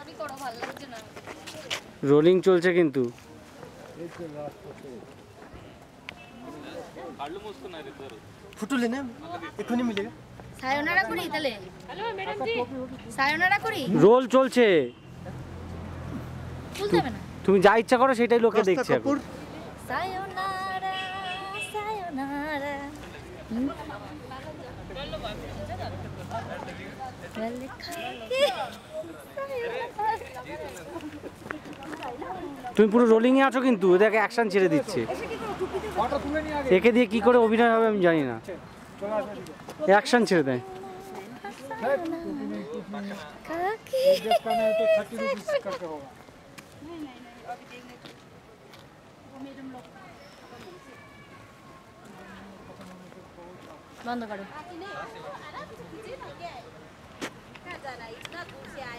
Rolling চলছে কিন্তু। ফুটুলে না এখনই মিলেগা। সায়োনারা করি তাহলে। হ্যালো ম্যাডাম জি, সায়োনারা করি। রোল চলছে, বুঝতে হবে না। তুমি যা ইচ্ছা করো সেটাই লোকে দেখছে এখন। সায়োনারা সায়োনারা। তুমি পুরো রোলিং এ আছো কিন্তু, দেখে অ্যাকশন ছেড়ে দিচ্ছে। একে দিয়ে কি করে অভিনয় হবে আমি জানি না, অ্যাকশন ছেড়ে দেয়। বন্ধ করো।